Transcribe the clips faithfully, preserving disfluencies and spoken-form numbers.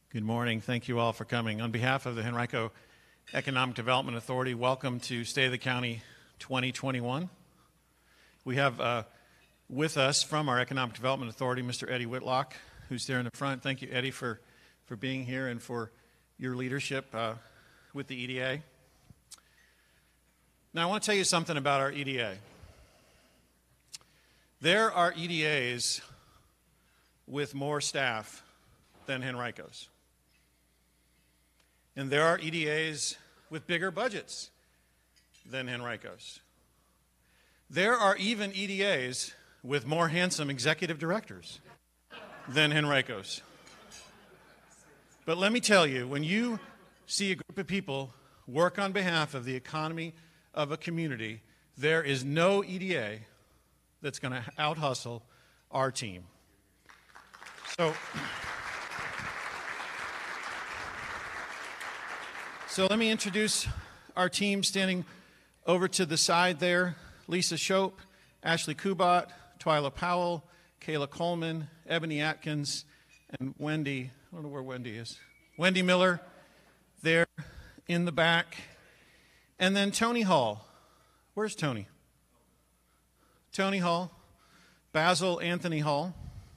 Good morning. Thank you all for coming. On behalf of the Henrico Economic Development Authority, welcome to State of the County twenty twenty-one. We have uh, with us from our Economic Development Authority, Mister Eddie Whitlock, who's there in the front. Thank you, Eddie, for, for being here and for your leadership uh, with the E D A. Now, I want to tell you something about our E D A. There are E D As with more staff than Henrico's. And there are E D As with bigger budgets than Henrico's. There are even E D As with more handsome executive directors than Henrico's. But let me tell you, when you see a group of people work on behalf of the economy of a community, there is no E D A that's going to out-hustle our team. So, so let me introduce our team standing over to the side there. Lisa Shope, Ashley Kubat, Twyla Powell, Kayla Coleman, Ebony Atkins, and Wendy, I don't know where Wendy is, Wendy Miller there in the back. And then Tony Hall. Where's Tony? Tony Hall, Basil Anthony Hall.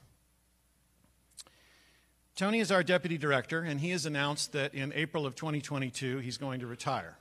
Tony is our deputy director, and he has announced that in April of twenty twenty-two, he's going to retire.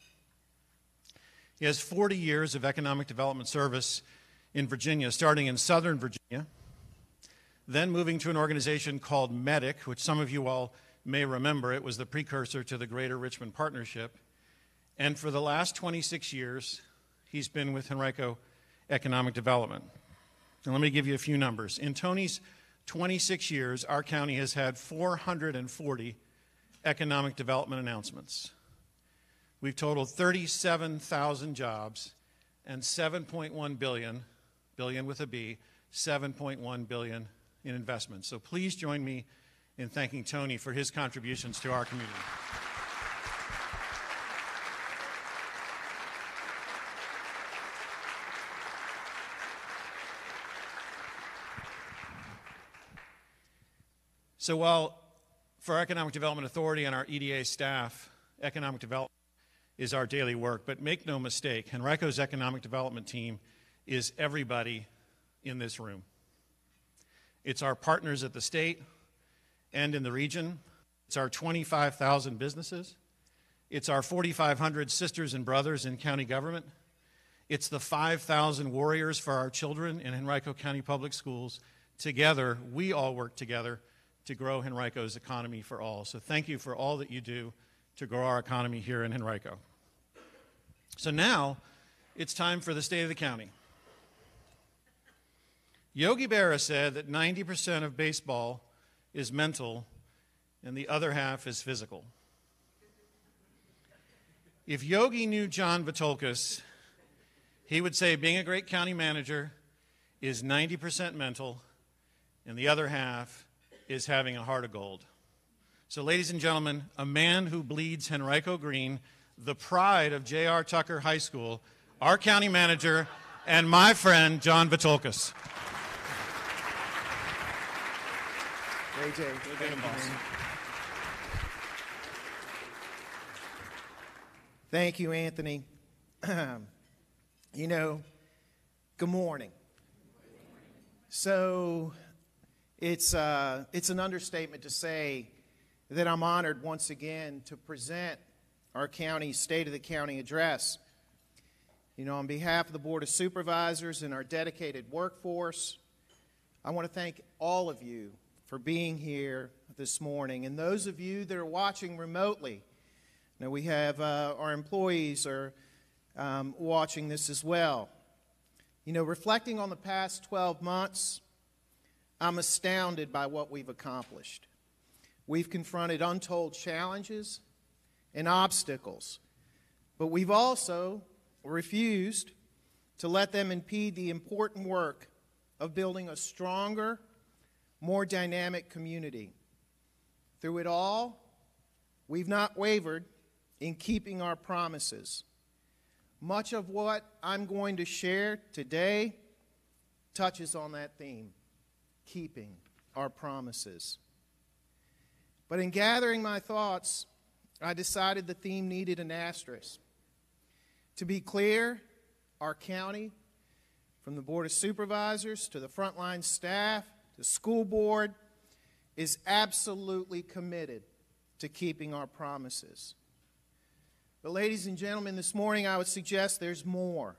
He has forty years of economic development service in Virginia, starting in Southern Virginia, then moving to an organization called MEDIC, which some of you all may remember. It was the precursor to the Greater Richmond Partnership. And for the last twenty-six years, he's been with Henrico Economic Development. And let me give you a few numbers. In Tony's twenty-six years, our county has had four hundred forty economic development announcements. We've totaled thirty-seven thousand jobs and seven point one billion, billion with a B, seven point one billion in investments. So please join me in thanking Tony for his contributions to our community. So while for our Economic Development Authority and our E D A staff, economic development is our daily work, but make no mistake, Henrico's economic development team is everybody in this room. It's our partners at the state and in the region. It's our twenty-five thousand businesses. It's our forty-five hundred sisters and brothers in county government. It's the five thousand warriors for our children in Henrico County Public Schools. Together, we all work together to grow Henrico's economy for all. So thank you for all that you do to grow our economy here in Henrico. So now, it's time for the state of the county. Yogi Berra said that ninety percent of baseball is mental and the other half is physical. If Yogi knew John Vitolkas, he would say being a great county manager is ninety percent mental and the other half is having a heart of gold. So ladies and gentlemen, a man who bleeds Henrico green, the pride of J R Tucker High School, our county manager, and my friend, John Vitolkas. A J, thank you, thank you, Anthony. You know, good morning. So it's, uh, it's an understatement to say that I'm honored once again to present our county's State of the County address. You know, on behalf of the Board of Supervisors and our dedicated workforce, I want to thank all of you for being here this morning. And those of you that are watching remotely, now we have uh, our employees are um, watching this as well. You know, reflecting on the past twelve months, I'm astounded by what we've accomplished. We've confronted untold challenges and obstacles, but we've also refused to let them impede the important work of building a stronger, more dynamic community. Through it all, we've not wavered in keeping our promises. Much of what I'm going to share today touches on that theme, keeping our promises. But in gathering my thoughts, I decided the theme needed an asterisk. To be clear, our county, from the Board of Supervisors to the frontline staff, the school board, is absolutely committed to keeping our promises. But ladies and gentlemen, this morning I would suggest there's more.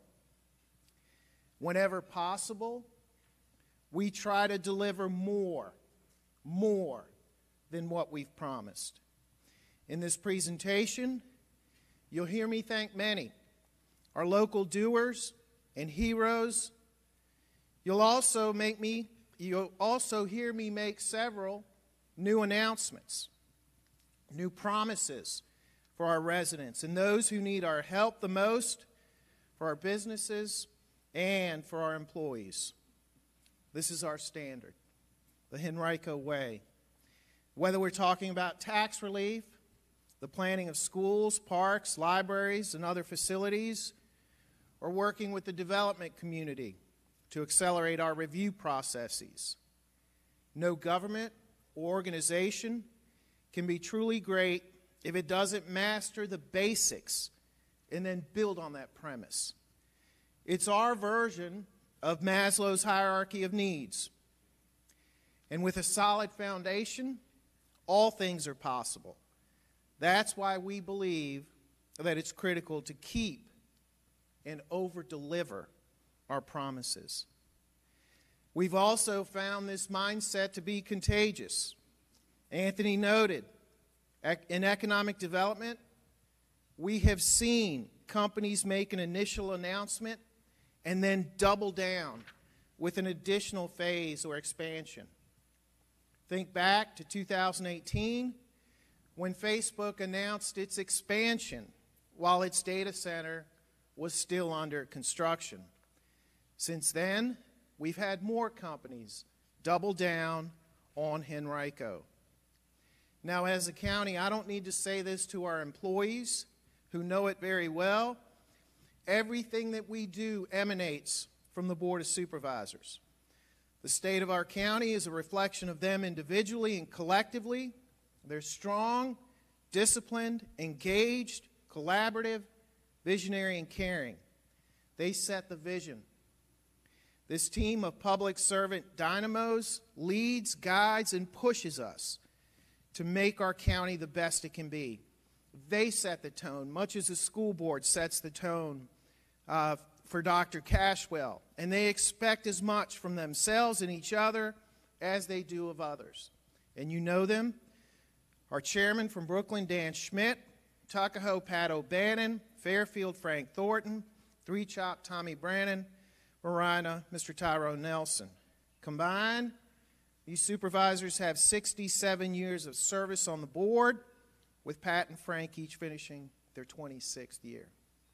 Whenever possible, we try to deliver more, more than what we've promised. In this presentation, you'll hear me thank many, our local doers and heroes. You'll also make me, you'll also hear me make several new announcements, new promises for our residents and those who need our help the most, for our businesses and for our employees. This is our standard, the Henrico way. Whether we're talking about tax relief, the planning of schools, parks, libraries, and other facilities, or working with the development community to accelerate our review processes. No government or organization can be truly great if it doesn't master the basics and then build on that premise. It's our version of Maslow's hierarchy of needs. And with a solid foundation, all things are possible. That's why we believe that it's critical to keep and over-deliver our promises. We've also found this mindset to be contagious. Anthony noted, in economic development, we have seen companies make an initial announcement and then double down with an additional phase or expansion. Think back to two thousand eighteen, when Facebook announced its expansion while its data center was still under construction. Since then, we've had more companies double down on Henrico. Now, as a county, I don't need to say this to our employees who know it very well. Everything that we do emanates from the Board of Supervisors. The state of our county is a reflection of them individually and collectively. They're strong, disciplined, engaged, collaborative, visionary, and caring. They set the vision. This team of public servant dynamos leads, guides, and pushes us to make our county the best it can be. They set the tone, much as the school board sets the tone uh, for Doctor Cashwell, and they expect as much from themselves and each other as they do of others. And you know them, our chairman from Brooklyn, Dan Schmidt, Tuckahoe, Pat O'Bannon, Fairfield, Frank Thornton, Three Chop, Tommy Brannon, Marina, Mister Tyrone Nelson. Combined, these supervisors have sixty-seven years of service on the board, with Pat and Frank each finishing their twenty-sixth year.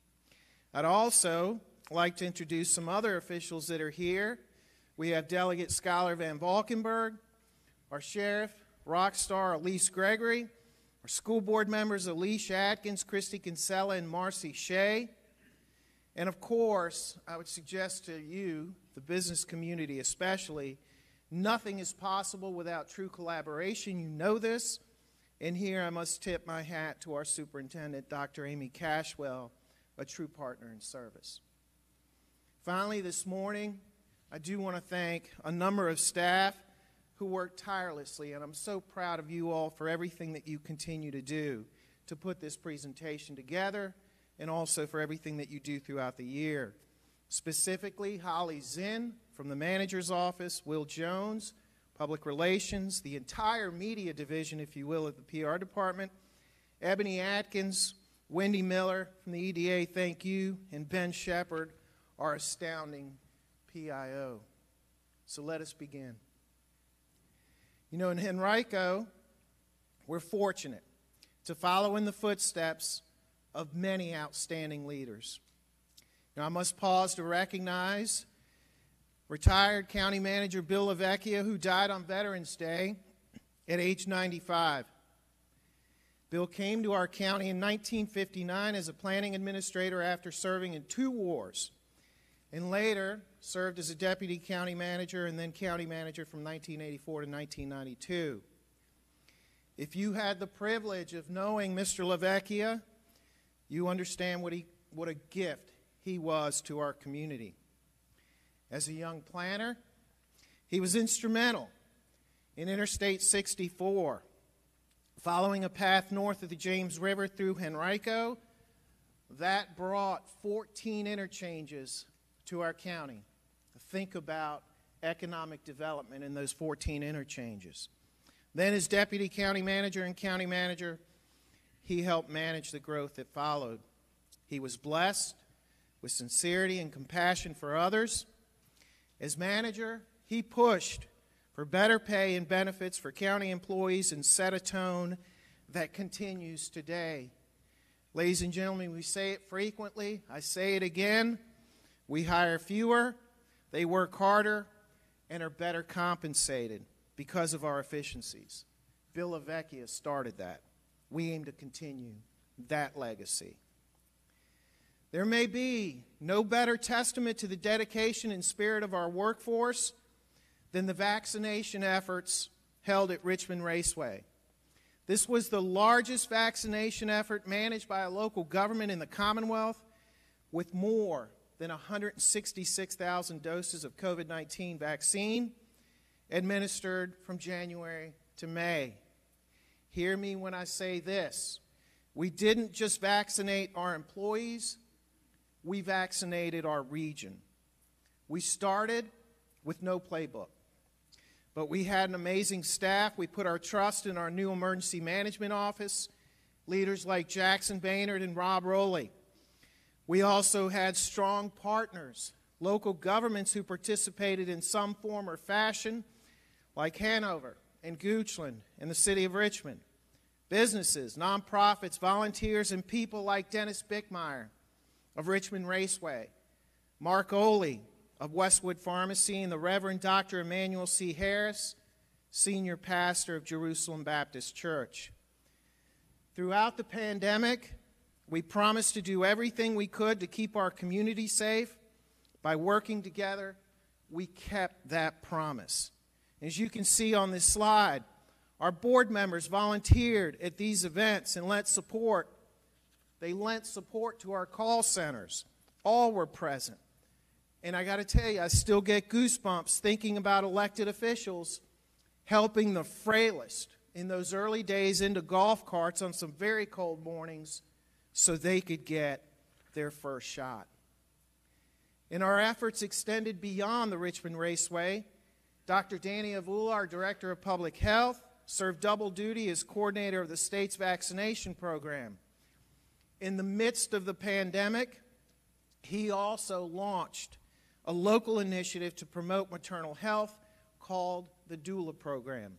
I'd also like to introduce some other officials that are here. We have Delegate Schuyler Van Valkenburg, our Sheriff, rock star Elise Gregory, our school board members Alicia Atkins, Christy Kinsella, and Marcy Shea. And of course, I would suggest to you, the business community especially, nothing is possible without true collaboration. You know this. And here I must tip my hat to our superintendent, Doctor Amy Cashwell, a true partner in service. Finally, this morning, I do want to thank a number of staff who worked tirelessly, and I'm so proud of you all for everything that you continue to do to put this presentation together, and also for everything that you do throughout the year. Specifically, Holly Zinn from the manager's office, Will Jones, Public Relations, the entire media division, if you will, of the P R department, Ebony Atkins, Wendy Miller from the E D A, thank you, and Ben Shepard, our astounding P I O. So let us begin. You know, in Henrico, we're fortunate to follow in the footsteps of many outstanding leaders. Now, I must pause to recognize retired County Manager Bill LaVecchia, who died on Veterans Day at age ninety-five. Bill came to our county in nineteen fifty-nine as a planning administrator after serving in two wars, and later served as a deputy county manager and then county manager from nineteen eighty-four to nineteen ninety-two. If you had the privilege of knowing Mister LaVecchia, you understand what, he, what a gift he was to our community. As a young planner, he was instrumental in Interstate sixty-four, following a path north of the James River through Henrico. That brought fourteen interchanges to our county. Think about economic development in those fourteen interchanges. Then as deputy county manager and county manager, he helped manage the growth that followed. He was blessed with sincerity and compassion for others. As manager, he pushed for better pay and benefits for county employees and set a tone that continues today. Ladies and gentlemen, we say it frequently. I say it again. We hire fewer, they work harder, and are better compensated because of our efficiencies. Bill LaVecchia started that. We aim to continue that legacy. There may be no better testament to the dedication and spirit of our workforce than the vaccination efforts held at Richmond Raceway. This was the largest vaccination effort managed by a local government in the Commonwealth, with more than one hundred sixty-six thousand doses of COVID nineteen vaccine administered from January to May. Hear me when I say this. We didn't just vaccinate our employees, we vaccinated our region. We started with no playbook, but we had an amazing staff. We put our trust in our new emergency management office, leaders like Jackson Baynard and Rob Rowley. We also had strong partners, local governments who participated in some form or fashion, like Hanover and Goochland and the City of Richmond. Businesses, nonprofits, volunteers, and people like Dennis Bickmeyer of Richmond Raceway, Mark Oley of Westwood Pharmacy, and the Reverend Doctor Emmanuel C. Harris, Senior Pastor of Jerusalem Baptist Church. Throughout the pandemic, we promised to do everything we could to keep our community safe. By working together, we kept that promise. As you can see on this slide, our board members volunteered at these events and lent support. They lent support to our call centers. All were present. And I got to tell you, I still get goosebumps thinking about elected officials helping the frailest in those early days into golf carts on some very cold mornings so they could get their first shot. And our efforts extended beyond the Richmond Raceway. Doctor Danny Avula, our Director of Public Health, served double duty as coordinator of the state's vaccination program. In the midst of the pandemic, he also launched a local initiative to promote maternal health called the doula program.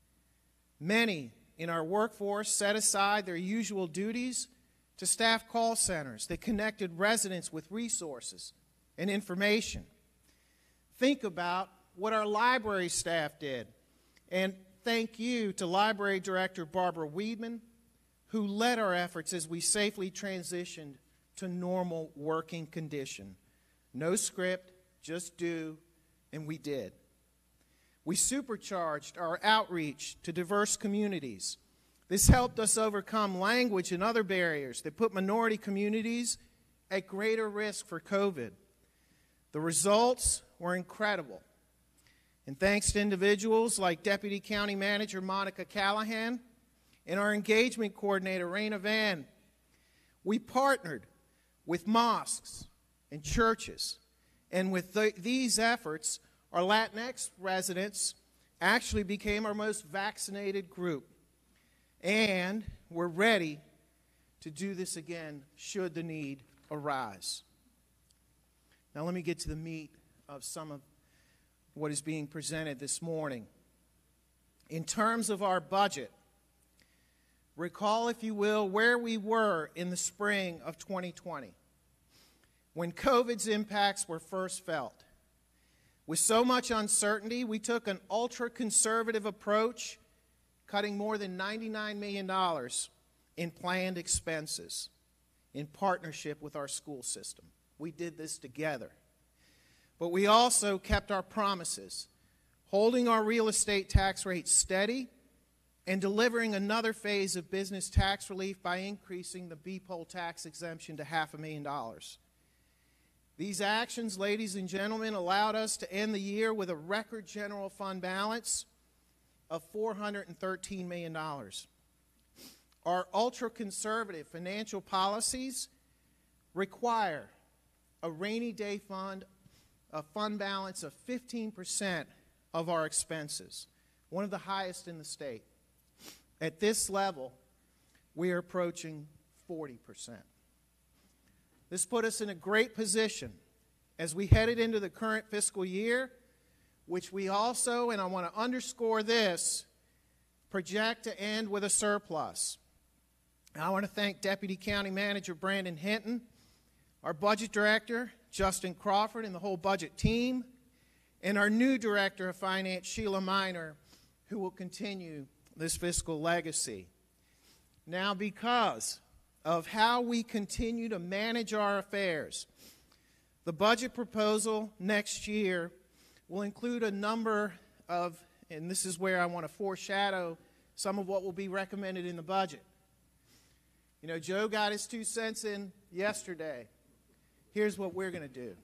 Many in our workforce set aside their usual duties to staff call centers that connected residents with resources and information. Think about what our library staff did. And thank you to Library Director Barbara Weedman, who led our efforts as we safely transitioned to normal working condition. No script, just do, and we did. We supercharged our outreach to diverse communities. This helped us overcome language and other barriers that put minority communities at greater risk for COVID. The results were incredible. And thanks to individuals like Deputy County Manager Monica Callahan and our engagement coordinator, Raina Van, we partnered with mosques and churches. And with the, these efforts, our Latinx residents actually became our most vaccinated group. And we're ready to do this again should the need arise. Now let me get to the meat of some of what is being presented this morning. In terms of our budget, recall, if you will, where we were in the spring of twenty twenty, when COVID's impacts were first felt. With so much uncertainty, we took an ultra-conservative approach, cutting more than ninety-nine million dollars in planned expenses in partnership with our school system. We did this together. But we also kept our promises, holding our real estate tax rate steady and delivering another phase of business tax relief by increasing the B P O L tax exemption to half a million dollars. These actions, ladies and gentlemen, allowed us to end the year with a record general fund balance of four hundred thirteen million dollars. Our ultra-conservative financial policies require a rainy day fund, a fund balance of fifteen percent of our expenses, one of the highest in the state. At this level, we are approaching forty percent. This put us in a great position as we headed into the current fiscal year, which we also, and I want to underscore this, project to end with a surplus. I want to thank Deputy County Manager Brandon Hinton, our Budget Director, Justin Crawford, and the whole budget team, and our new Director of Finance, Sheila Miner, who will continue this fiscal legacy. Now, because of how we continue to manage our affairs, the budget proposal next year will include a number of, and this is where I want to foreshadow some of what will be recommended in the budget. You know, Joe got his two cents in yesterday. Here's what we're going to do.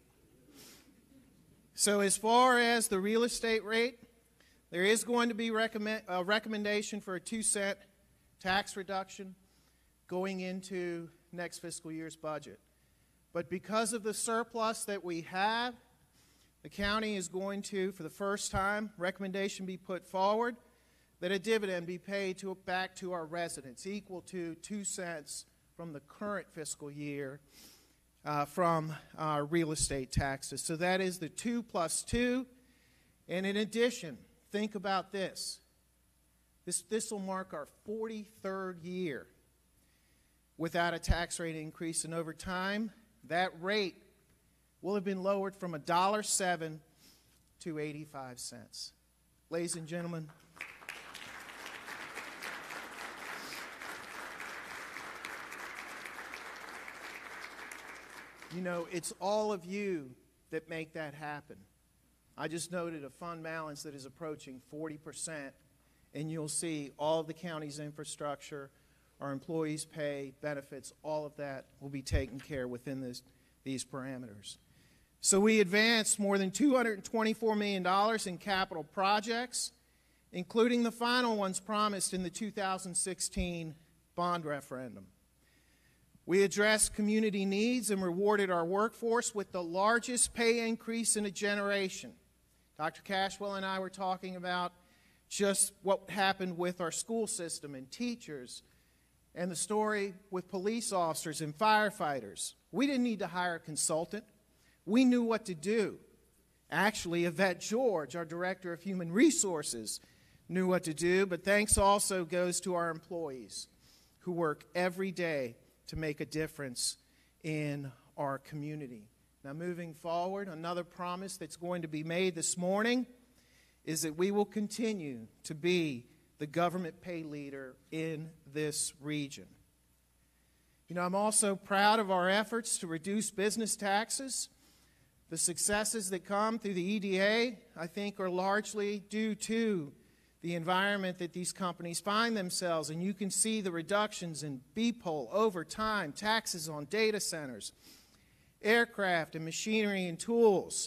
So as far as the real estate rate, there is going to be recommend, a recommendation for a two cent tax reduction going into next fiscal year's budget. But because of the surplus that we have, the county is going to, for the first time, recommendation be put forward that a dividend be paid to, back to our residents equal to two cents from the current fiscal year uh, from our real estate taxes. So that is the two plus two. And in addition, think about this. This this will mark our forty-third year without a tax rate increase, and over time, that rate will have been lowered from one dollar and seven cents to eighty-five cents. Ladies and gentlemen, you know, it's all of you that make that happen. I just noted a fund balance that is approaching forty percent, and you'll see all of the county's infrastructure, our employees' pay, benefits, all of that will be taken care of within this, these parameters. So we advanced more than two hundred twenty-four million dollars in capital projects, including the final ones promised in the two thousand sixteen bond referendum. We addressed community needs and rewarded our workforce with the largest pay increase in a generation. Doctor Cashwell and I were talking about just what happened with our school system and teachers, and the story with police officers and firefighters. We didn't need to hire a consultant. We knew what to do. Actually, Yvette George, our Director of Human Resources, knew what to do, but thanks also goes to our employees who work every day to make a difference in our community. Now, moving forward, another promise that's going to be made this morning is that we will continue to be the government pay leader in this region. You know, I'm also proud of our efforts to reduce business taxes. The successes that come through the E D A, I think, are largely due to the environment that these companies find themselves, and you can see the reductions in B P O L over time, taxes on data centers, aircraft and machinery and tools.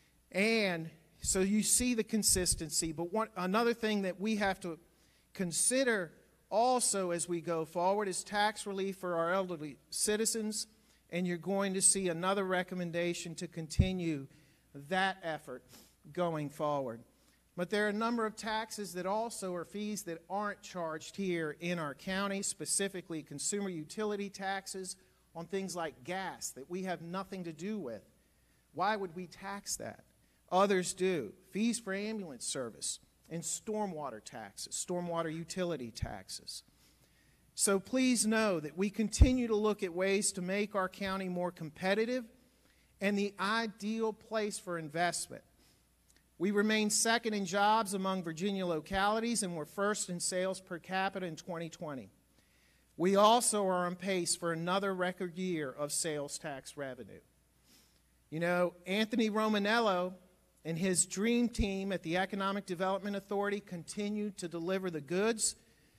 And so you see the consistency. But one, another thing that we have to consider also as we go forward is tax relief for our elderly citizens, and you're going to see another recommendation to continue that effort going forward. But there are a number of taxes that also are fees that aren't charged here in our county, specifically consumer utility taxes on things like gas that we have nothing to do with. Why would we tax that? Others do. Fees for ambulance service and stormwater taxes, stormwater utility taxes. So please know that we continue to look at ways to make our county more competitive and the ideal place for investment. We remain second in jobs among Virginia localities, and we're first in sales per capita in twenty twenty. We also are on pace for another record year of sales tax revenue. You know, Anthony Romanello and his dream team at the Economic Development Authority continue to deliver the goods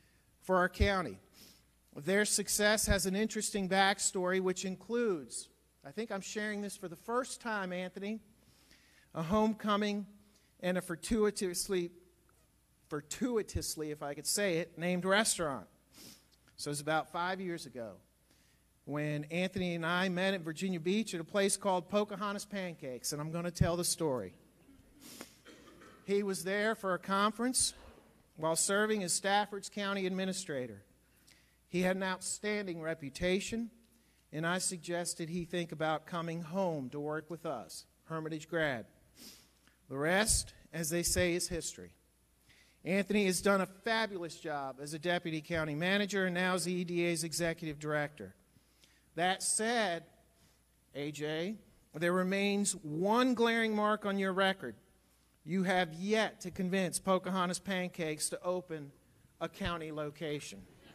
for our county. Their success has an interesting backstory, which includes, I think I'm sharing this for the first time, Anthony, a homecoming and a fortuitously, fortuitously, if I could say it, named restaurant. So it was about five years ago when Anthony and I met at Virginia Beach at a place called Pocahontas Pancakes, and I'm going to tell the story. He was there for a conference while serving as Stafford's county administrator. He had an outstanding reputation, and I suggested he think about coming home to work with us, Hermitage grad. The rest, as they say, is history. Anthony has done a fabulous job as a deputy county manager and now as the E D A's executive director. That said, A J, there remains one glaring mark on your record. You have yet to convince Pocahontas Pancakes to open a county location.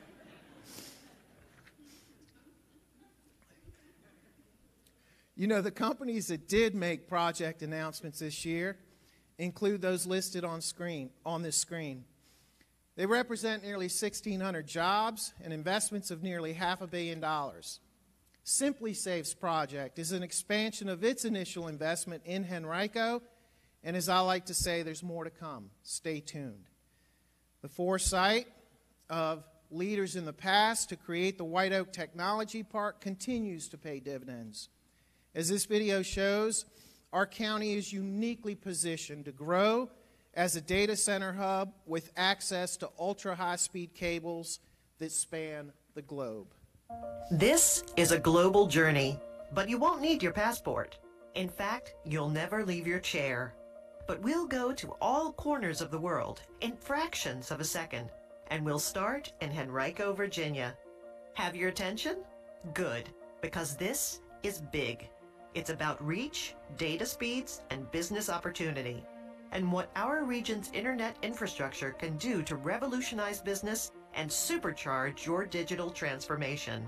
You know, the companies that did make project announcements this year include those listed on screen, on this screen. They represent nearly sixteen hundred jobs and investments of nearly half a billion dollars. Simply Safe's project is an expansion of its initial investment in Henrico, and as I like to say, there's more to come. Stay tuned. The foresight of leaders in the past to create the White Oak Technology Park continues to pay dividends. As this video shows, our county is uniquely positioned to grow as a data center hub with access to ultra-high-speed cables that span the globe. This is a global journey, but you won't need your passport. In fact, you'll never leave your chair. But we'll go to all corners of the world in fractions of a second, and we'll start in Henrico, Virginia. Have your attention? Good, because this is big. It's about reach, data speeds, and business opportunity, and what our region's internet infrastructure can do to revolutionize business and supercharge your digital transformation.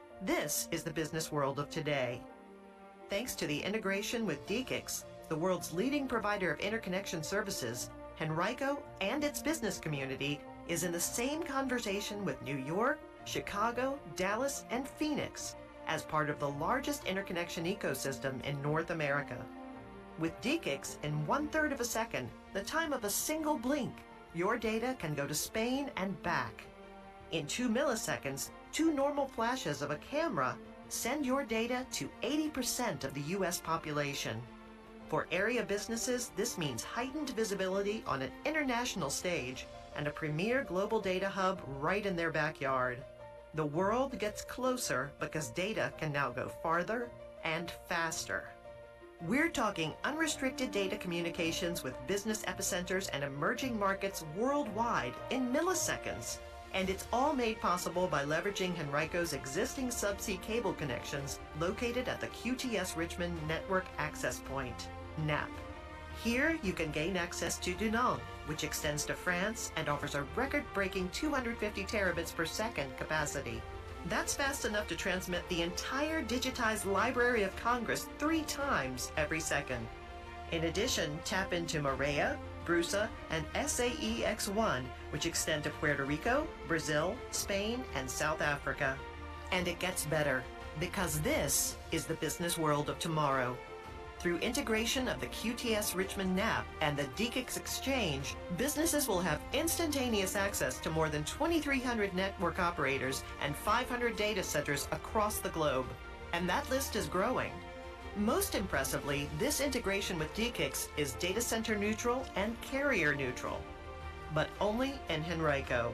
This is the business world of today. Thanks to the integration with D K I X, the world's leading provider of interconnection services, Henrico and its business community is in the same conversation with New York, Chicago, Dallas, and Phoenix as part of the largest interconnection ecosystem in North America. With D K I X, in one-third of a second, the time of a single blink, your data can go to Spain and back. In two milliseconds, two normal flashes of a camera send your data to eighty percent of the U S population. For area businesses, this means heightened visibility on an international stage and a premier global data hub right in their backyard. The world gets closer because data can now go farther and faster. We're talking unrestricted data communications with business epicenters and emerging markets worldwide in milliseconds. And it's all made possible by leveraging Henrico's existing subsea cable connections located at the Q T S Richmond Network Access Point, N A P. Here you can gain access to Dunant, which extends to France and offers a record-breaking two hundred fifty terabits per second capacity. That's fast enough to transmit the entire digitized Library of Congress three times every second. In addition, tap into Maria, Brusa, and S A E X one, which extend to Puerto Rico, Brazil, Spain, and South Africa. And it gets better, because this is the business world of tomorrow. Through integration of the Q T S Richmond N A P and the D K I X exchange, businesses will have instantaneous access to more than twenty-three hundred network operators and five hundred data centers across the globe. And that list is growing. Most impressively, this integration with D K I X is data center neutral and carrier neutral, but only in Henrico.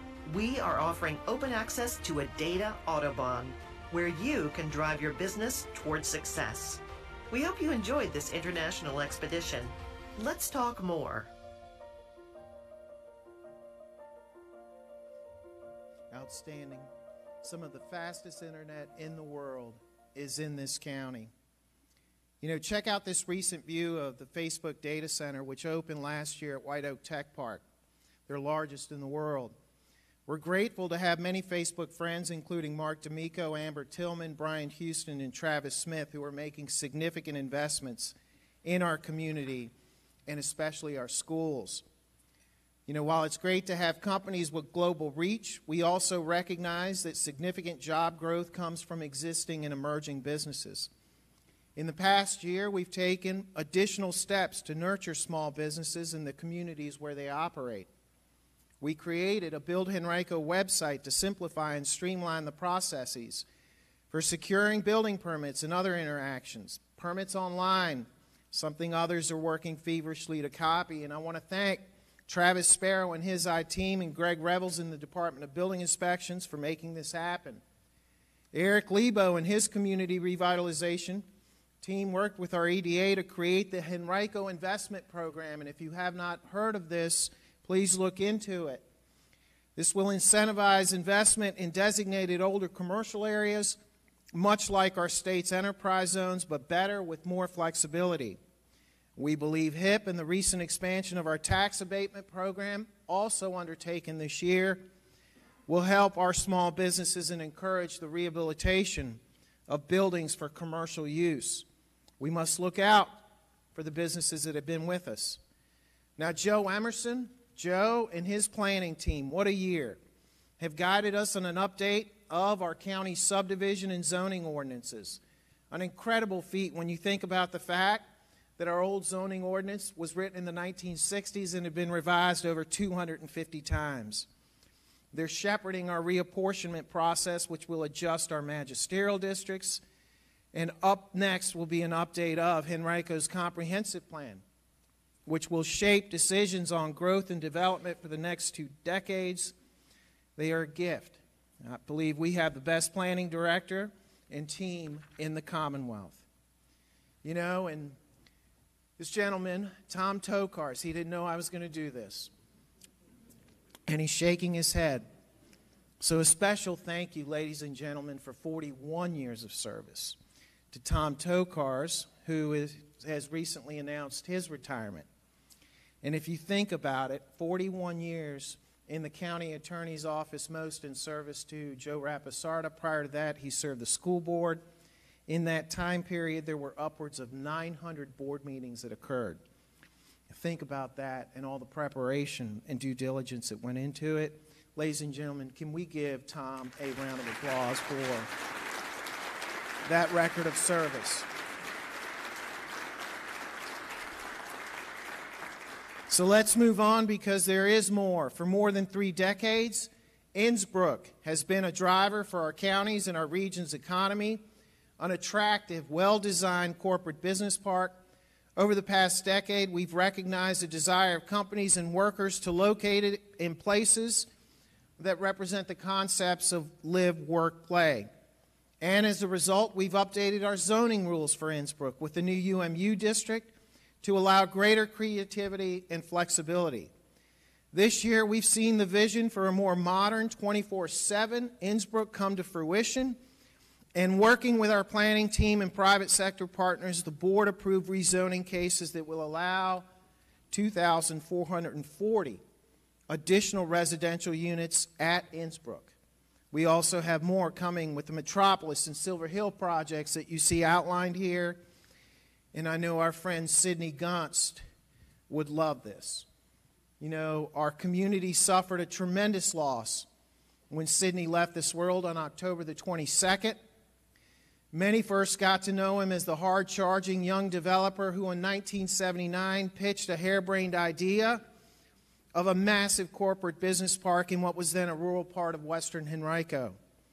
We are offering open access to a data autobahn, where you can drive your business towards success. We hope you enjoyed this international expedition. Let's talk more. Outstanding. Some of the fastest internet in the world is in this county. You know, check out this recent view of the Facebook data center, which opened last year at White Oak Tech Park, their largest in the world. We're grateful to have many Facebook friends, including Mark D'Amico, Amber Tillman, Brian Houston, and Travis Smith, who are making significant investments in our community and especially our schools. You know, while it's great to have companies with global reach, we also recognize that significant job growth comes from existing and emerging businesses. In the past year, we've taken additional steps to nurture small businesses in the communities where they operate. We created a Build Henrico website to simplify and streamline the processes for securing building permits and other interactions. Permits online, something others are working feverishly to copy, and I want to thank Travis Sparrow and his I team and Greg Revels in the Department of Building Inspections for making this happen. Eric Lebo and his community revitalization team worked with our E D A to create the Henrico Investment Program, and if you have not heard of this, please look into it. This will incentivize investment in designated older commercial areas, much like our state's enterprise zones, but better with more flexibility. We believe H I P and the recent expansion of our tax abatement program, also undertaken this year, will help our small businesses and encourage the rehabilitation of buildings for commercial use. We must look out for the businesses that have been with us. Now, Joe Emerson, Joe and his planning team, what a year, have guided us on an update of our county subdivision and zoning ordinances. An incredible feat when you think about the fact that our old zoning ordinance was written in the nineteen sixties and had been revised over two hundred fifty times. They're shepherding our reapportionment process, which will adjust our magisterial districts. And up next will be an update of Henrico's comprehensive plan, which will shape decisions on growth and development for the next two decades. They are a gift. I believe we have the best planning director and team in the Commonwealth. You know, and this gentleman, Tom Tokars, he didn't know I was going to do this. And he's shaking his head. So a special thank you, ladies and gentlemen, for forty-one years of service to Tom Tokars, who is, has recently announced his retirement. And if you think about it, forty-one years in the county attorney's office, most in service to Joe Rapisarda. Prior to that, he served the school board. In that time period, there were upwards of nine hundred board meetings that occurred. Think about that and all the preparation and due diligence that went into it. Ladies and gentlemen, can we give Tom a round of applause for that record of service? So let's move on, because there is more. For more than three decades, Innsbrook has been a driver for our counties and our region's economy, an attractive, well-designed corporate business park. Over the past decade, we've recognized the desire of companies and workers to locate it in places that represent the concepts of live, work, play. And as a result, we've updated our zoning rules for Innsbrook with the new U M U district to allow greater creativity and flexibility. This year, we've seen the vision for a more modern twenty-four seven Innsbrook come to fruition. And working with our planning team and private sector partners, the board approved rezoning cases that will allow two thousand four hundred forty additional residential units at Innsbrook. We also have more coming with the Metropolis and Silver Hill projects that you see outlined here. And I know our friend Sidney Gunst would love this. You know, our community suffered a tremendous loss when Sidney left this world on October the twenty-second. Many first got to know him as the hard-charging young developer who in nineteen seventy-nine pitched a harebrained idea of a massive corporate business park in what was then a rural part of western Henrico.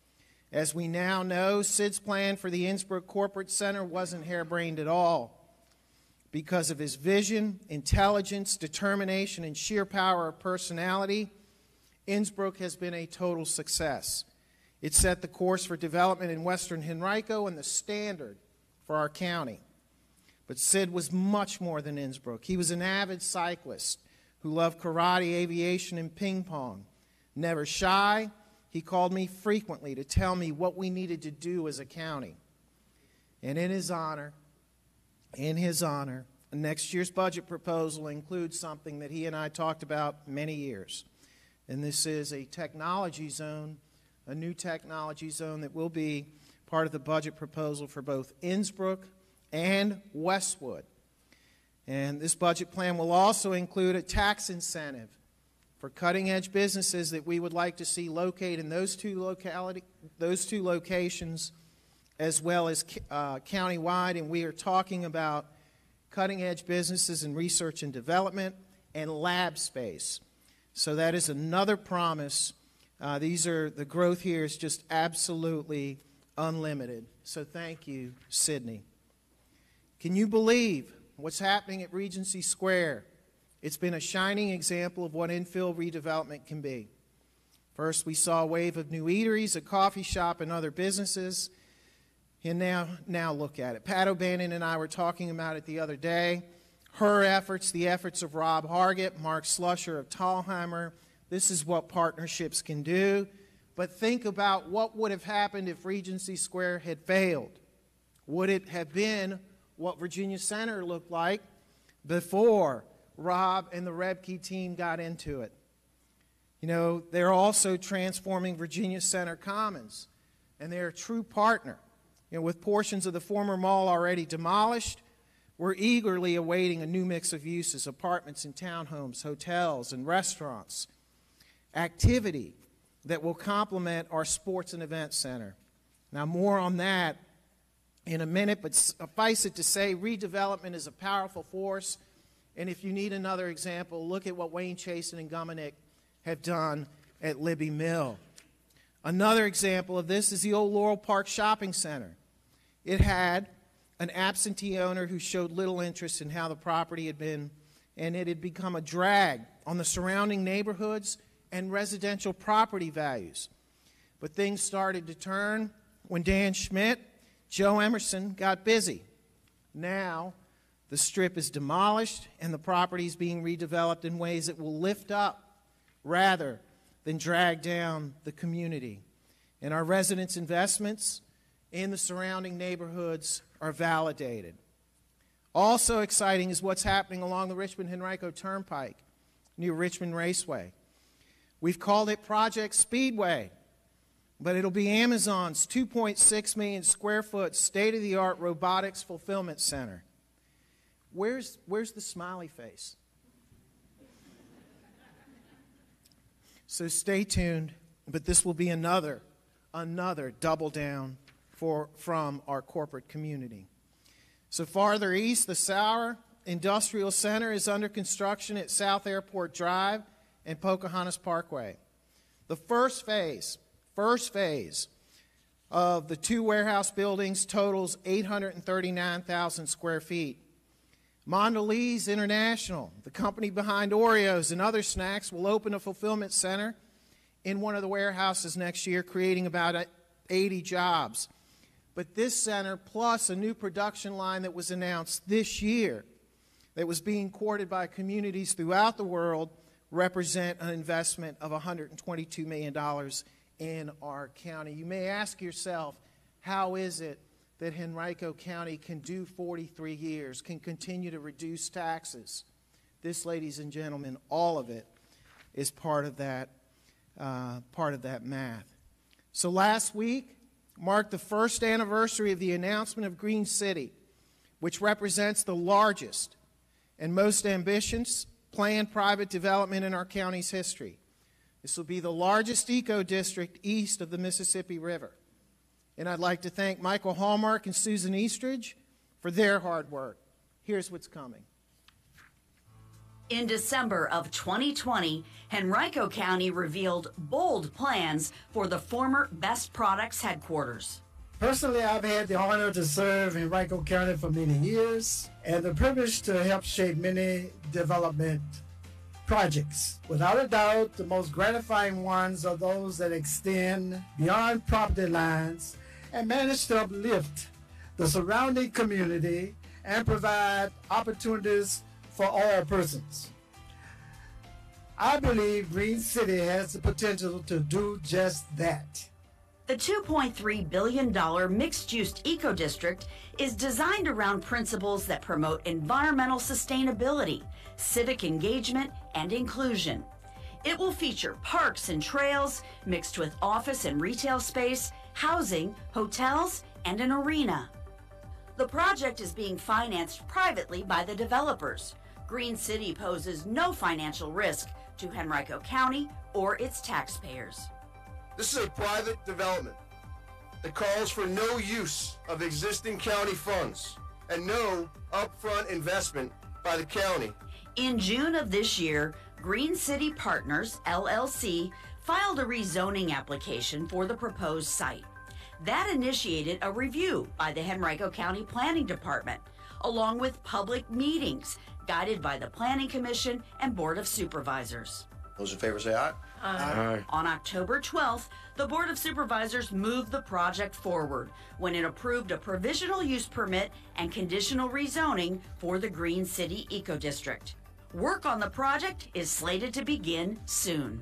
As we now know, Sid's plan for the Innsbrook Corporate Center wasn't harebrained at all. Because of his vision, intelligence, determination, and sheer power of personality, Innsbrook has been a total success. It set the course for development in western Henrico and the standard for our county. But Sid was much more than Innsbrook. He was an avid cyclist who loved karate, aviation, and ping pong. Never shy, he called me frequently to tell me what we needed to do as a county. And in his honor, in his honor, next year's budget proposal includes something that he and I talked about many years. And this is a technology zone, a new technology zone that will be part of the budget proposal for both Innsbrook and Westwood. And this budget plan will also include a tax incentive for cutting-edge businesses that we would like to see located in those two locality, those two locations, as well as uh, countywide. And we are talking about cutting-edge businesses in research and development and lab space. So that is another promise. Uh, these are the growth here is just absolutely unlimited. So thank you, Sydney. Can you believe what's happening at Regency Square? It's been a shining example of what infill redevelopment can be. First, we saw a wave of new eateries, a coffee shop, and other businesses. And now, now look at it. Pat O'Bannon and I were talking about it the other day. Her efforts, the efforts of Rob Hargett, Mark Slusher of Thalheimer. This is what partnerships can do. But think about what would have happened if Regency Square had failed. Would it have been what Virginia Center looked like before Rob and the Rebke team got into it? You know, they're also transforming Virginia Center Commons, and they're a true partner. You know, with portions of the former mall already demolished, we're eagerly awaiting a new mix of uses, apartments and townhomes, hotels and restaurants, activity that will complement our sports and event center. Now, more on that in a minute, but suffice it to say, redevelopment is a powerful force. And if you need another example, look at what Wayne Chasen and Gumminick have done at Libby Mill. Another example of this is the old Laurel Park Shopping Center. It had an absentee owner who showed little interest in how the property had been, and it had become a drag on the surrounding neighborhoods and residential property values. But things started to turn when Dan Schmidt, Joe Emerson got busy. Now, the strip is demolished and the property is being redeveloped in ways that will lift up rather than drag down the community. And our residents' investments in the surrounding neighborhoods are validated. Also exciting is what's happening along the Richmond-Henrico Turnpike near Richmond Raceway. We've called it Project Speedway, but it'll be Amazon's two point six million square foot state-of-the-art robotics fulfillment center. Where's, where's the smiley face? So stay tuned, but this will be another, another double down for, from our corporate community. So farther east, the Sauer Industrial Center is under construction at South Airport Drive and Pocahontas Parkway. The first phase, first phase of the two warehouse buildings totals eight hundred thirty-nine thousand square feet. Mondelez International, the company behind Oreos and other snacks, will open a fulfillment center in one of the warehouses next year, creating about eighty jobs. But this center, plus a new production line that was announced this year, that was being courted by communities throughout the world, represent an investment of one hundred twenty-two million dollars in our county. You may ask yourself, how is it that Henrico County can do forty-three years, can continue to reduce taxes? This, ladies and gentlemen, all of it is part of that, uh, part of that math. So last week marked the first anniversary of the announcement of Green City, which represents the largest and most ambitious planned private development in our county's history. This will be the largest eco-district east of the Mississippi River. And I'd like to thank Michael Hallmark and Susan Eastridge for their hard work. Here's what's coming. In December of twenty twenty, Henrico County revealed bold plans for the former Best Products headquarters. Personally, I've had the honor to serve in Henrico County for many years and the privilege to help shape many development projects. Without a doubt, the most gratifying ones are those that extend beyond property lines and manage to uplift the surrounding community and provide opportunities for all persons. I believe Green City has the potential to do just that. The two point three billion dollars mixed-use eco-district is designed around principles that promote environmental sustainability, civic engagement, and inclusion. It will feature parks and trails mixed with office and retail space, housing, hotels, and an arena. The project is being financed privately by the developers. Green City poses no financial risk to Henrico County or its taxpayers. This is a private development that calls for no use of existing county funds and no upfront investment by the county. In June of this year, Green City Partners, L L C, filed a rezoning application for the proposed site. That initiated a review by the Henrico County Planning Department, along with public meetings guided by the Planning Commission and Board of Supervisors. Those in favor say aye. Aye. On October twelfth, the Board of Supervisors moved the project forward when it approved a provisional use permit and conditional rezoning for the Green City Eco District. Work on the project is slated to begin soon.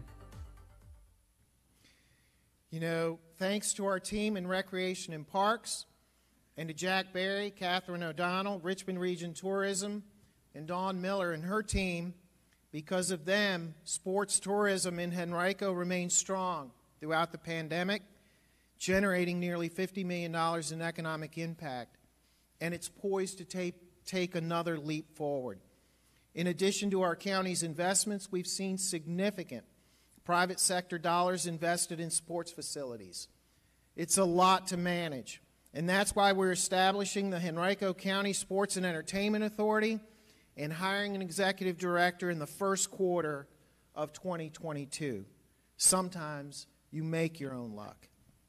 You know, thanks to our team in Recreation and Parks, and to Jack Berry, Catherine O'Donnell, Richmond Region Tourism, and Dawn Miller and her team, because of them, sports tourism in Henrico remains strong throughout the pandemic, generating nearly fifty million dollars in economic impact, and it's poised to take, take another leap forward. In addition to our county's investments, we've seen significant private sector dollars invested in sports facilities. It's a lot to manage, and that's why we're establishing the Henrico County Sports and Entertainment Authority and hiring an executive director in the first quarter of twenty twenty-two. Sometimes you make your own luck.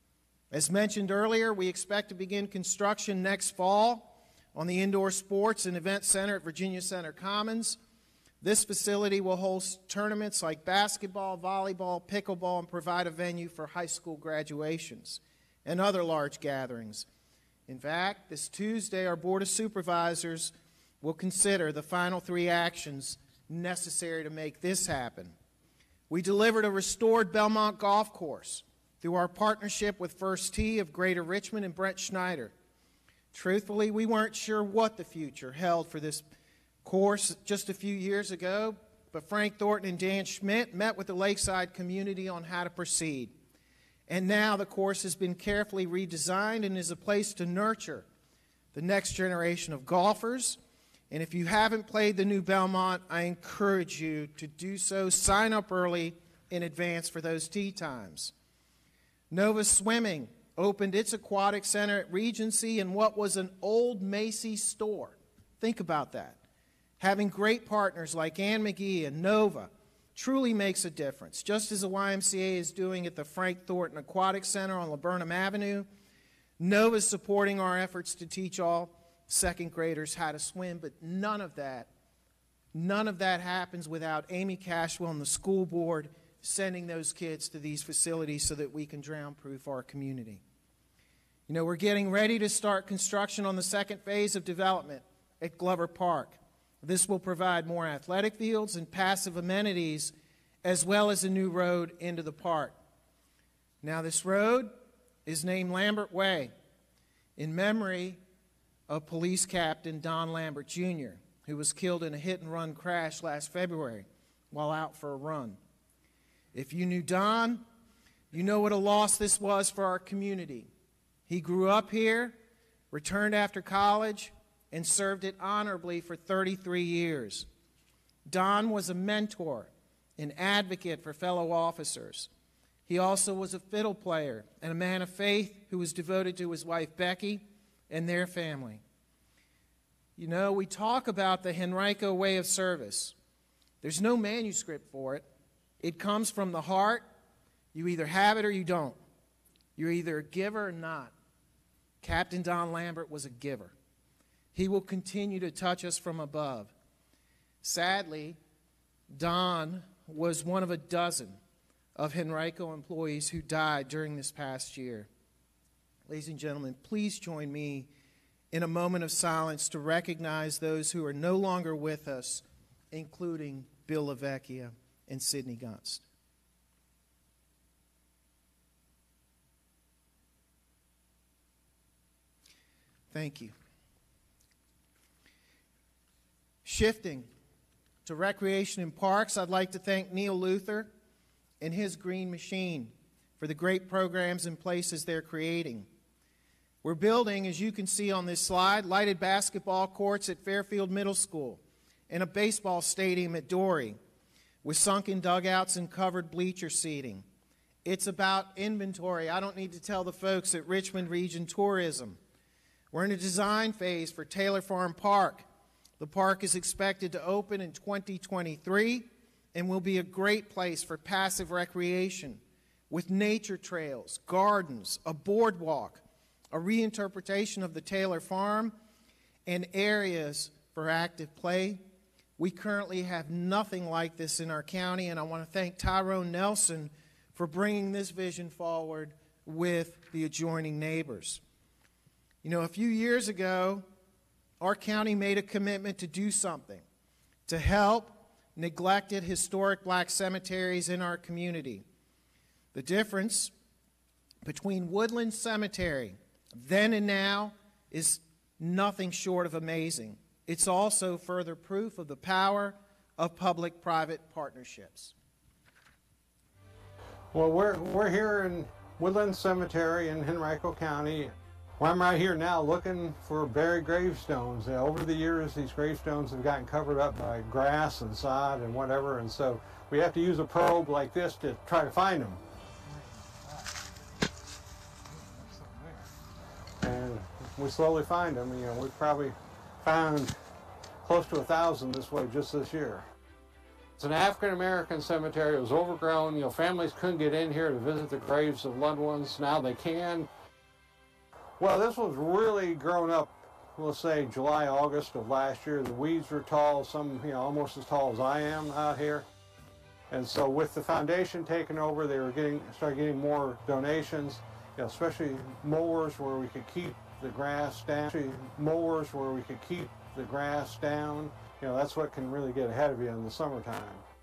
As mentioned earlier, we expect to begin construction next fall on the Indoor Sports and Event Center at Virginia Center Commons. This facility will host tournaments like basketball, volleyball, pickleball, and provide a venue for high school graduations and other large gatherings. In fact, this Tuesday, our Board of Supervisors will consider the final three actions necessary to make this happen. We delivered a restored Belmont golf course through our partnership with First Tee of Greater Richmond and Brent Schneider. Truthfully, we weren't sure what the future held for this course just a few years ago, but Frank Thornton and Dan Schmidt met with the Lakeside community on how to proceed. And now the course has been carefully redesigned and is a place to nurture the next generation of golfers. And if you haven't played the new Belmont, I encourage you to do so. Sign up early in advance for those tee times. Nova Swimming opened its aquatic center at Regency in what was an old Macy's store. Think about that. Having great partners like Ann McGee and Nova truly makes a difference, just as the Y M C A is doing at the Frank Thornton Aquatic Center on Laburnum Avenue. Nova is supporting our efforts to teach all second graders how to swim, but none of that, none of that happens without Amy Cashwell and the school board sending those kids to these facilities so that we can drown-proof our community. You know, we're getting ready to start construction on the second phase of development at Glover Park. This will provide more athletic fields and passive amenities, as well as a new road into the park. Now, this road is named Lambert Way in memory of Police Captain Don Lambert, Junior, who was killed in a hit-and-run crash last February while out for a run. If you knew Don, you know what a loss this was for our community. He grew up here, returned after college, and served it honorably for thirty-three years. Don was a mentor, an advocate for fellow officers. He also was a fiddle player and a man of faith who was devoted to his wife Becky and their family. You know, we talk about the Henrico way of service. There's no manuscript for it. It comes from the heart. You either have it or you don't. You're either a giver or not. Captain Don Lambert was a giver. He will continue to touch us from above. Sadly, Don was one of a dozen of Henrico employees who died during this past year. Ladies and gentlemen, please join me in a moment of silence to recognize those who are no longer with us, including Bill LaVecchia and Sidney Gunst. Thank you. Shifting to Recreation and Parks, I'd like to thank Neil Luther and his Green Machine for the great programs and places they're creating. We're building, as you can see on this slide, lighted basketball courts at Fairfield Middle School and a baseball stadium at Dory. with sunken dugouts and covered bleacher seating. It's about inventory. I don't need to tell the folks at Richmond Region Tourism. We're in a design phase for Taylor Farm Park. The park is expected to open in twenty twenty-three and will be a great place for passive recreation with nature trails, gardens, a boardwalk, a reinterpretation of the Taylor Farm, and areas for active play. We currently have nothing like this in our county, and I want to thank Tyrone Nelson for bringing this vision forward with the adjoining neighbors. You know, a few years ago, our county made a commitment to do something to help neglected historic black cemeteries in our community. The difference between Woodland Cemetery then and now is nothing short of amazing. It's also further proof of the power of public-private partnerships. Well, we're, we're here in Woodland Cemetery in Henrico County. Well, I'm right here now looking for buried gravestones. Uh, over the years, these gravestones have gotten covered up by grass and sod and whatever, and so we have to use a probe like this to try to find them. And we slowly find them. You know, we've probably found close to a thousand this way just this year. It's an African-American cemetery. It was overgrown. You know, families couldn't get in here to visit the graves of loved ones. Now they can. Well, this was really grown up, we'll say July, August of last year. The weeds were tall, some, you know, almost as tall as I am out here. And so with the foundation taken over, they were getting, started getting more donations, you know, especially mowers where we could keep the grass down, mowers where we could keep the grass down. You know, that's what can really get ahead of you in the summertime.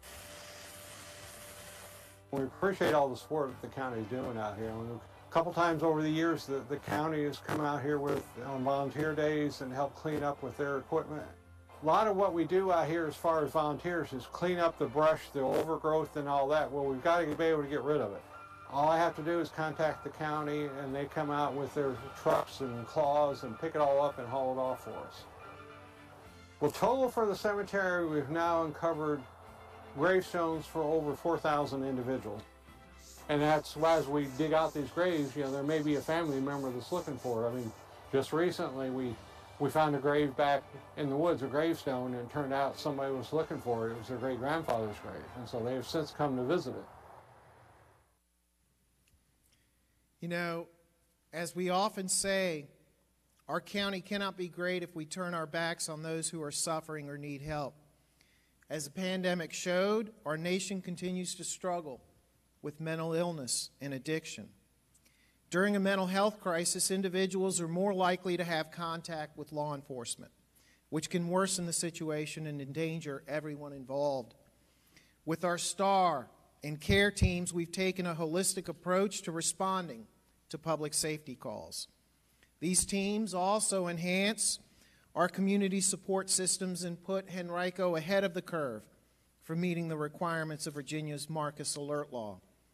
We appreciate all the support that the county is doing out here. A couple times over the years, the, the county has come out here with on volunteer days and helped clean up with their equipment. A lot of what we do out here as far as volunteers is clean up the brush, the overgrowth and all that. Well, we've got to be able to get rid of it. All I have to do is contact the county and they come out with their trucks and claws and pick it all up and haul it off for us. Well, total for the cemetery, we've now uncovered gravestones for over four thousand individuals. And that's why as we dig out these graves, you know, there may be a family member that's looking for it. I mean, just recently we, we found a grave back in the woods, a gravestone, and it turned out somebody was looking for it. It was their great-grandfather's grave. And so they have since come to visit it. You know, as we often say, our county cannot be great if we turn our backs on those who are suffering or need help. As the pandemic showed, our nation continues to struggle with mental illness and addiction. During a mental health crisis, individuals are more likely to have contact with law enforcement, which can worsen the situation and endanger everyone involved. With our STAR and CARE teams, we've taken a holistic approach to responding to public safety calls. These teams also enhance our community support systems and put Henrico ahead of the curve for meeting the requirements of Virginia's Marcus Alert Law.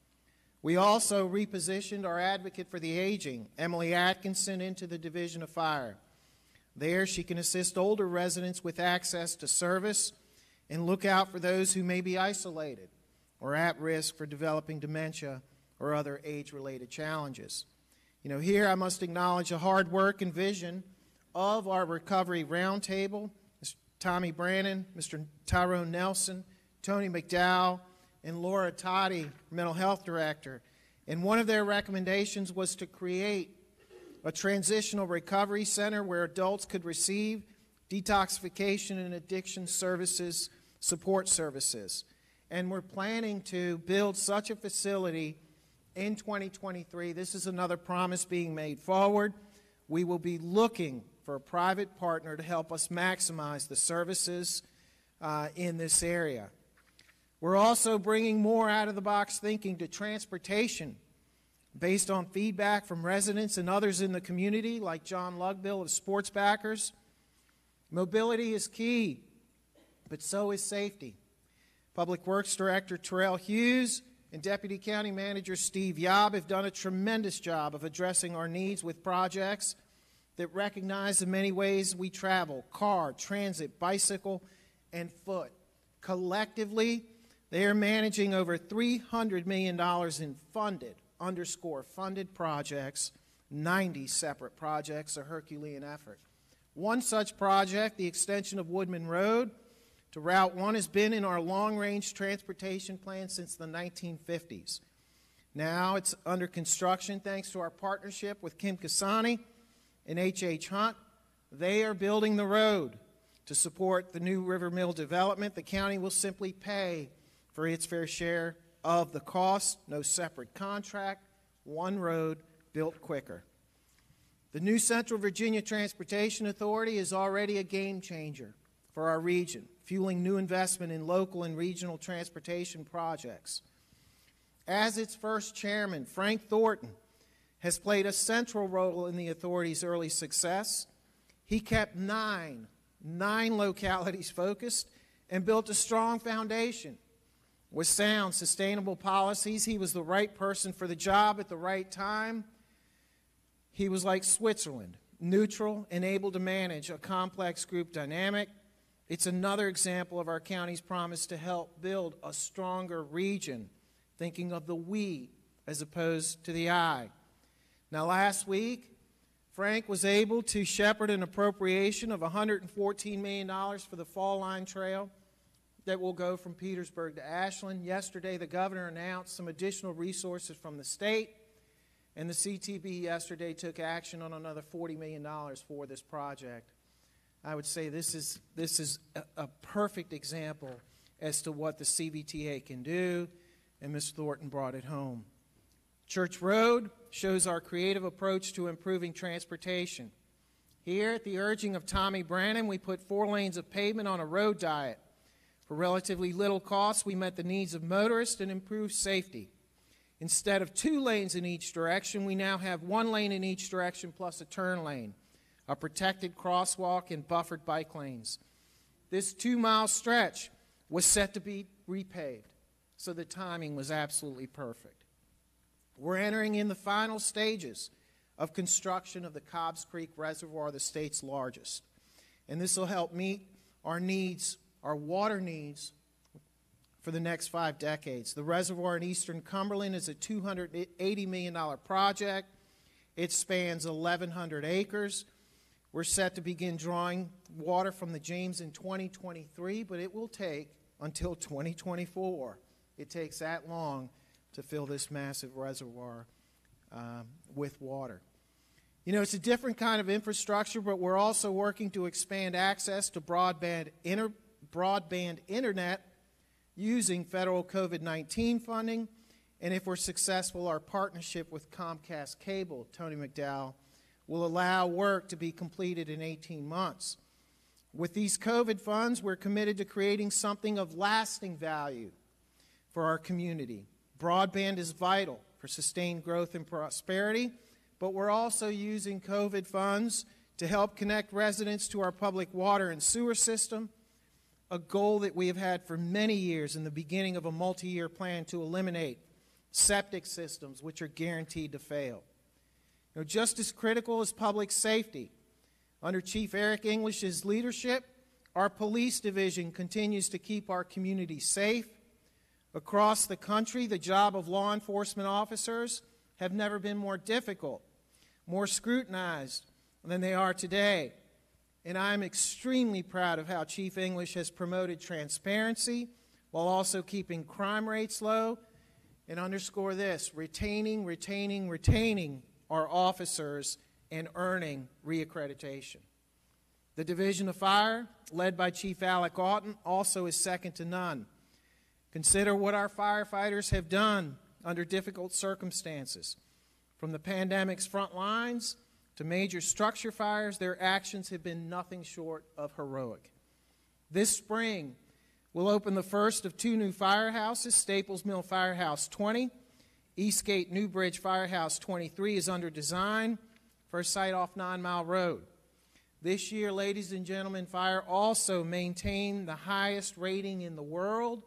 We also repositioned our advocate for the aging, Emily Atkinson, into the Division of Fire. There, she can assist older residents with access to service and look out for those who may be isolated or at risk for developing dementia or other age-related challenges. You know, here I must acknowledge the hard work and vision of our Recovery Roundtable, Mister Tommy Brannon, Mister Tyrone Nelson, Tony McDowell, and Laura Toddy, Mental Health Director. And one of their recommendations was to create a transitional recovery center where adults could receive detoxification and addiction services, support services. And we're planning to build such a facility in twenty twenty-three. This is another promise being made forward. We will be looking for a private partner to help us maximize the services uh, in this area. We're also bringing more out-of-the-box thinking to transportation based on feedback from residents and others in the community, like John Lugbill of Sports Backers. Mobility is key, but so is safety. Public Works Director Terrell Hughes and Deputy County Manager Steve Yob have done a tremendous job of addressing our needs with projects that recognize the many ways we travel: car, transit, bicycle, and foot. Collectively, They are managing over three hundred million dollars in funded, underscore funded projects, ninety separate projects, a Herculean effort. One such project, the extension of Woodman Road to Route one, has been in our long-range transportation plan since the nineteen fifties. Now it's under construction thanks to our partnership with Kim Kasani and H H. Hunt. They are building the road to support the new River Mill development. The county will simply pay for its fair share of the cost, no separate contract, one road built quicker. The new Central Virginia Transportation Authority is already a game changer for our region, fueling new investment in local and regional transportation projects. As its first chairman, Frank Thornton has played a central role in the authority's early success. He kept nine, nine localities focused and built a strong foundation. With sound, sustainable policies, he was the right person for the job at the right time. He was like Switzerland, neutral and able to manage a complex group dynamic. It's another example of our county's promise to help build a stronger region, thinking of the we as opposed to the I. Now, last week, Frank was able to shepherd an appropriation of one hundred fourteen million dollars for the Fall Line Trail that will go from Petersburg to Ashland. Yesterday, the governor announced some additional resources from the state, and the C T B yesterday took action on another forty million dollars for this project. I would say this is, this is a, a perfect example as to what the C V T A can do, and Miz Thornton brought it home. Church Road shows our creative approach to improving transportation. Here, at the urging of Tommy Brannon, we put four lanes of pavement on a road diet. For relatively little cost, we met the needs of motorists and improved safety. Instead of two lanes in each direction, we now have one lane in each direction plus a turn lane, a protected crosswalk, and buffered bike lanes. This two-mile stretch was set to be repaved, so the timing was absolutely perfect. We're entering in the final stages of construction of the Cobbs Creek Reservoir, the state's largest. And this will help meet our needs, our water needs, for the next five decades. The reservoir in eastern Cumberland is a two hundred eighty million dollars project. It spans eleven hundred acres. We're set to begin drawing water from the James in twenty twenty-three, but it will take until twenty twenty-four. It takes that long to fill this massive reservoir um, with water. You know, it's a different kind of infrastructure, but we're also working to expand access to broadband, inter broadband internet using federal COVID nineteen funding, and if we're successful, our partnership with Comcast Cable, Tony McDowell, will allow work to be completed in eighteen months. With these COVID funds, we're committed to creating something of lasting value for our community. Broadband is vital for sustained growth and prosperity, but we're also using COVID funds to help connect residents to our public water and sewer system, a goal that we have had for many years in the beginning of a multi-year plan to eliminate septic systems which are guaranteed to fail. You know, just as critical as public safety, under Chief Eric English's leadership, our police division continues to keep our community safe. Across the country, the job of law enforcement officers have never been more difficult, more scrutinized than they are today. And I'm extremely proud of how Chief English has promoted transparency while also keeping crime rates low. And underscore this, retaining, retaining, retaining our officers and earning reaccreditation. The Division of Fire, led by Chief Alec Oughton, also is second to none. Consider what our firefighters have done under difficult circumstances. From the pandemic's front lines to major structure fires, their actions have been nothing short of heroic. This spring, we'll open the first of two new firehouses, Staples Mill Firehouse twenty. Eastgate New Bridge Firehouse twenty-three is under design for a site off Nine Mile Road. This year, ladies and gentlemen, fire also maintained the highest rating in the world,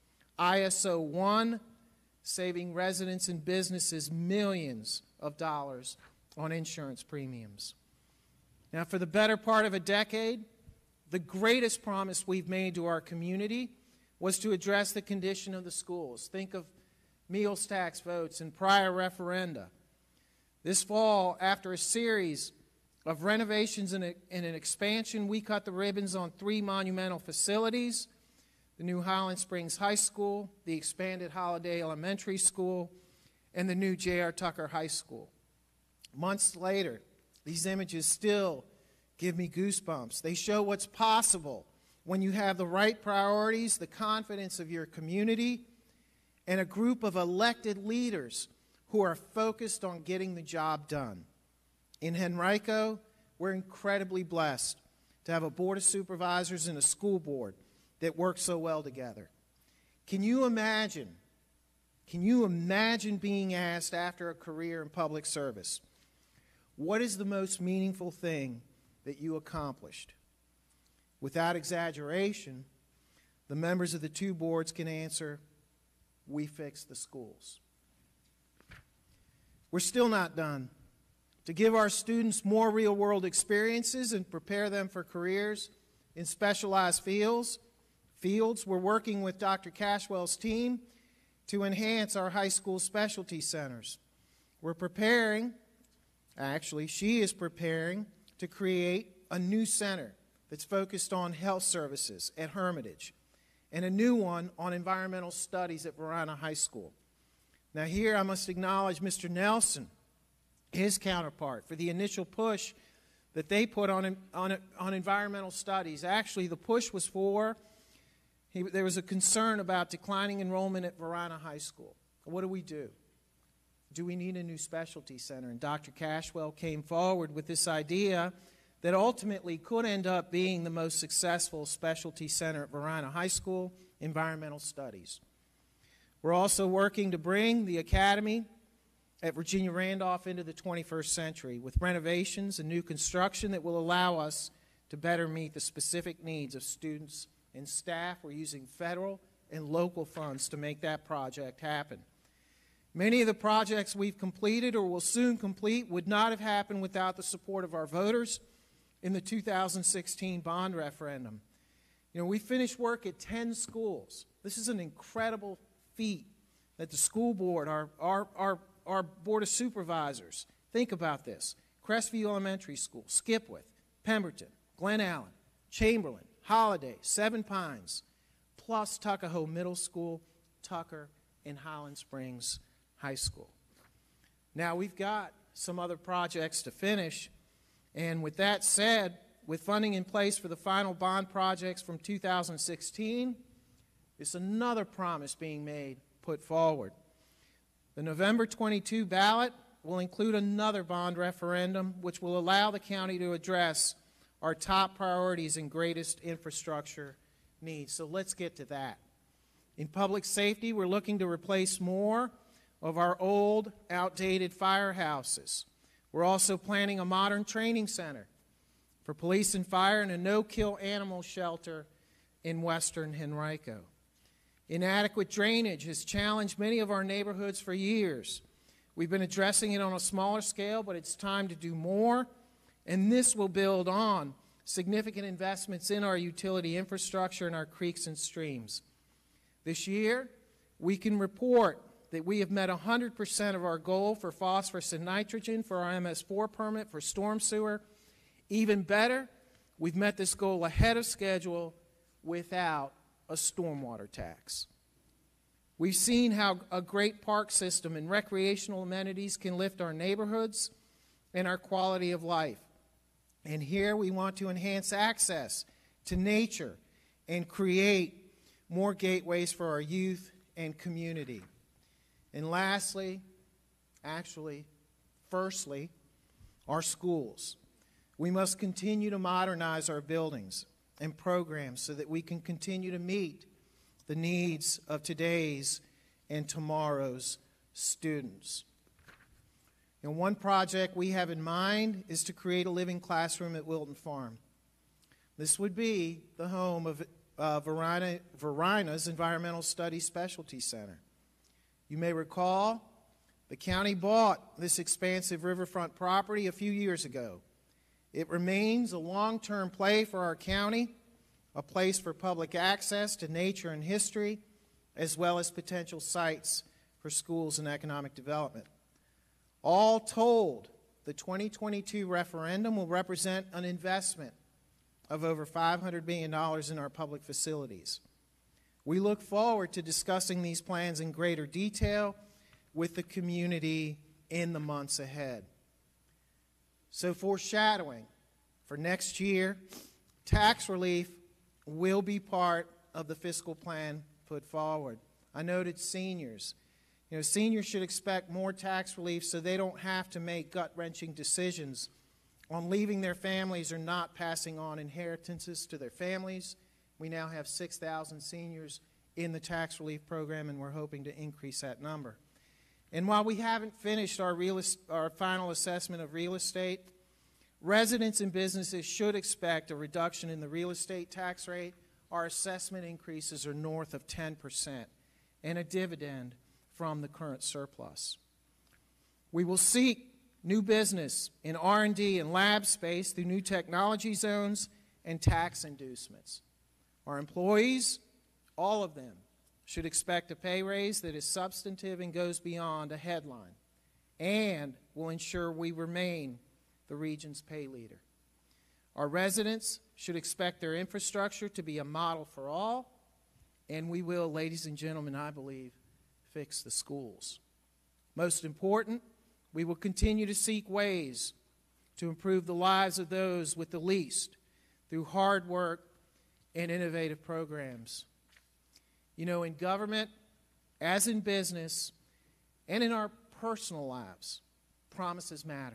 I S O one, saving residents and businesses millions of dollars on insurance premiums. Now, for the better part of a decade, the greatest promise we've made to our community was to address the condition of the schools. Think of meals tax votes and prior referenda. This fall, after a series of renovations and, a, and an expansion, we cut the ribbons on three monumental facilities: the new Highland Springs High School, the expanded Holiday Elementary School, and the new J R Tucker High School. Months later, these images still give me goosebumps. They show what's possible when you have the right priorities, the confidence of your community, and a group of elected leaders who are focused on getting the job done. In Henrico, we're incredibly blessed to have a board of supervisors and a school board that work so well together. Can you imagine, can you imagine being asked after a career in public service, what is the most meaningful thing that you accomplished? Without exaggeration, the members of the two boards can answer, we fixed the schools. We're still not done. To give our students more real-world experiences and prepare them for careers in specialized fields, fields, we're working with Doctor Cashwell's team to enhance our high school specialty centers. We're preparing, actually, she is preparing to create a new center that's focused on health services at Hermitage, and a new one on environmental studies at Varina High School. Now here I must acknowledge Mister Nelson, his counterpart, for the initial push that they put on, on, on environmental studies. Actually, the push was for, he, there was a concern about declining enrollment at Varina High School. What do we do? Do we need a new specialty center? And Doctor Cashwell came forward with this idea that ultimately could end up being the most successful specialty center at Varina High School, environmental studies. We're also working to bring the academy at Virginia Randolph into the twenty-first century with renovations and new construction that will allow us to better meet the specific needs of students and staff. We're using federal and local funds to make that project happen. Many of the projects we've completed or will soon complete would not have happened without the support of our voters in the two thousand sixteen bond referendum. You know, we finished work at ten schools. This is an incredible feat that the school board, our, our, our, our board of supervisors, think about this. Crestview Elementary School, Skipwith, Pemberton, Glen Allen, Chamberlain, Holiday, Seven Pines, plus Tuckahoe Middle School, Tucker, and Highland Springs High School. Now we've got some other projects to finish, and with that said, with funding in place for the final bond projects from two thousand sixteen, it's another promise being made, put forward. The November twenty-two ballot will include another bond referendum which will allow the county to address our top priorities and greatest infrastructure needs. So let's get to that. In public safety, we're looking to replace more of our old, outdated firehouses. We're also planning a modern training center for police and fire and a no-kill animal shelter in western Henrico. Inadequate drainage has challenged many of our neighborhoods for years. We've been addressing it on a smaller scale, but it's time to do more, and this will build on significant investments in our utility infrastructure and our creeks and streams. This year, we can report that we have met one hundred percent of our goal for phosphorus and nitrogen for our M S four permit for storm sewer. Even better, we've met this goal ahead of schedule without a stormwater tax. We've seen how a great park system and recreational amenities can lift our neighborhoods and our quality of life. And here we want to enhance access to nature and create more gateways for our youth and community. And lastly, actually, firstly, our schools. We must continue to modernize our buildings and programs so that we can continue to meet the needs of today's and tomorrow's students. And one project we have in mind is to create a living classroom at Wilton Farm. This would be the home of uh, Varina, Varina's Environmental Studies Specialty Center. You may recall the county bought this expansive riverfront property a few years ago. It remains a long-term play for our county, a place for public access to nature and history, as well as potential sites for schools and economic development. All told, the twenty twenty-two referendum will represent an investment of over five hundred billion dollars in our public facilities. We look forward to discussing these plans in greater detail with the community in the months ahead. So, foreshadowing, for next year, tax relief will be part of the fiscal plan put forward. I noted seniors. You know, seniors should expect more tax relief so they don't have to make gut-wrenching decisions on leaving their families or not passing on inheritances to their families. We now have six thousand seniors in the tax relief program, and we're hoping to increase that number. And while we haven't finished our, real, our final assessment of real estate, residents and businesses should expect a reduction in the real estate tax rate. Our assessment increases are north of ten percent, and a dividend from the current surplus. We will seek new business in R and D and lab space through new technology zones and tax inducements. Our employees, all of them, should expect a pay raise that is substantive and goes beyond a headline, and will ensure we remain the region's pay leader. Our residents should expect their infrastructure to be a model for all, and we will, ladies and gentlemen, I believe, fix the schools. Most important, we will continue to seek ways to improve the lives of those with the least through hard work and innovative programs. You know, in government, as in business, and in our personal lives, promises matter.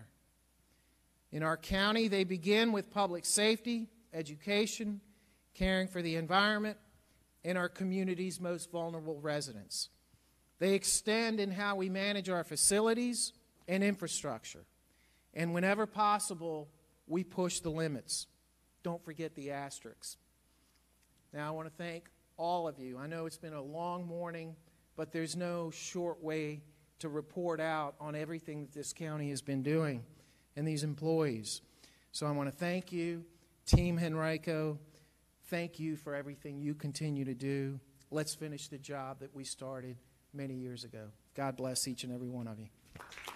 In our county, they begin with public safety, education, caring for the environment, and our community's most vulnerable residents. They extend in how we manage our facilities and infrastructure. And whenever possible, we push the limits. Don't forget the asterisks. Now, I want to thank all of you. I know it's been a long morning, but there's no short way to report out on everything that this county has been doing and these employees. So I want to thank you, Team Henrico. Thank you for everything you continue to do. Let's finish the job that we started many years ago. God bless each and every one of you.